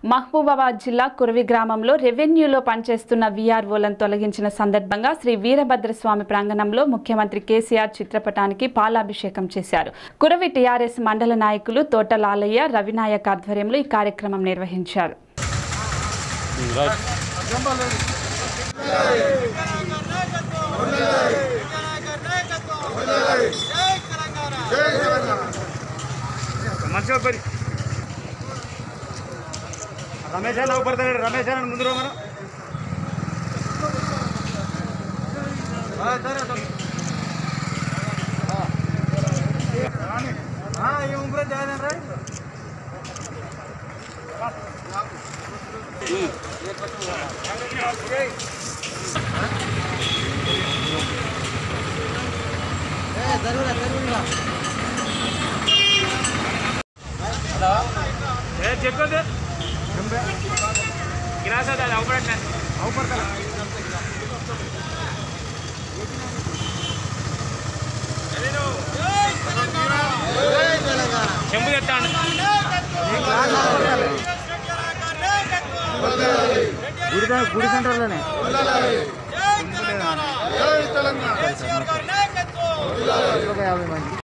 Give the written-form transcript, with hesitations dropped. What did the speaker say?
మహబూబాబాద్ జిల్లా కురవి గ్రామంలో రెవెన్యూలో పనిచేస్తున్న v.r.o.లను తొలగించిన సందర్భంగా శ్రీ వీరభద్రస్వామి ప్రాంగణంలో ముఖ్యమంత్రి కేసీఆర్ చిత్రపటానికి పాలాభిషేకం చేశారు. కురవి టీఆర్ఎస్ మండల నాయకులు తోట లాలయ్య, రవినాయక్ ఆధ్వర్యంలో ఈ కార్యక్రమం నిర్వహించారు. रमेश रमेश मुझे చెప్పండి గిలాస్ అది అవపడట్లే అవపడతా చెంబు తెస్తాను గుడి సెంటర్లోనే